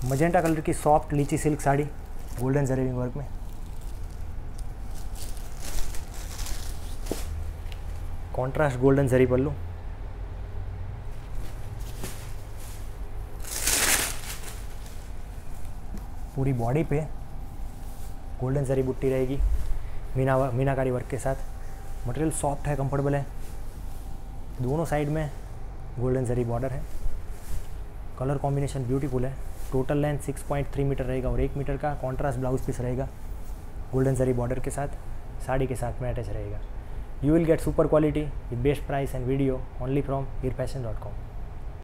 Magenta colour की soft lychee silk sari golden जरीविंग work में। Contrast golden zari pallu. पूरी बॉडी पे गोल्डन जरी बुट्टी रहेगी मीनाकारी वर्क के साथ। मटेरियल सॉफ्ट है, कंफर्टेबल है। दोनों साइड में गोल्डन जरी बॉर्डर है। कलर कॉम्बिनेशन ब्यूटीफुल है। टोटल लेंथ 6.3 मीटर रहेगा और 1 मीटर का कॉन्ट्रास्ट ब्लाउज पीस रहेगा गोल्डन जरी बॉर्डर के साथ, साड़ी के साथ में अटैच रहेगा। You will get super quality with best price and video only from हीरफैशन.com।